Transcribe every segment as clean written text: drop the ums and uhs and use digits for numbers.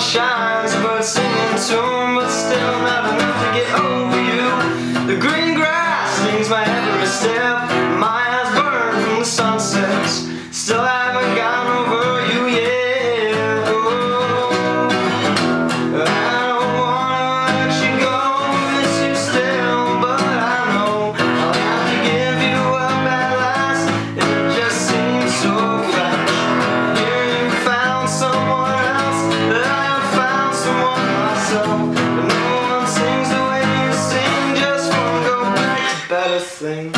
shines, birds singing tune, but still not enough to get over you. The green grass stings my every step, my eyes burn from the sunsets, still haven't gone over you yet. Oh, I don't wanna let you go, miss you still, but I know I'll have to give you up at last. It just seems so fast. Here you found someone else, I have found someone myself, but no one sings the way you sing. Just wanna go back to better things.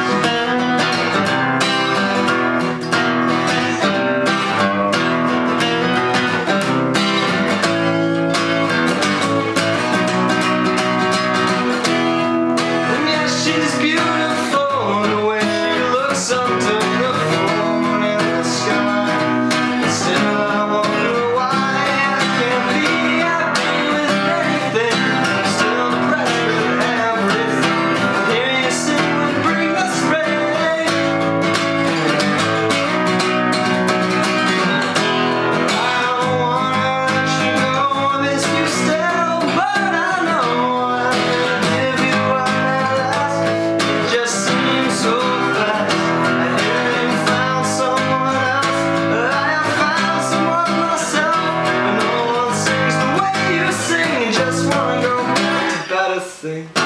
She's beautiful the way she looks under the moon in the sky. Still I wonder why I can't be happy with anything. I'm still depressed with everything. I hear you sing and bring the spring. I don't wanna let you go, I miss you still, but I know I'm gonna give you up at last. Just seems so fast. I hear you found someone else, I have found someone myself, but no one sings the way you sing. Just wanna go back to better things.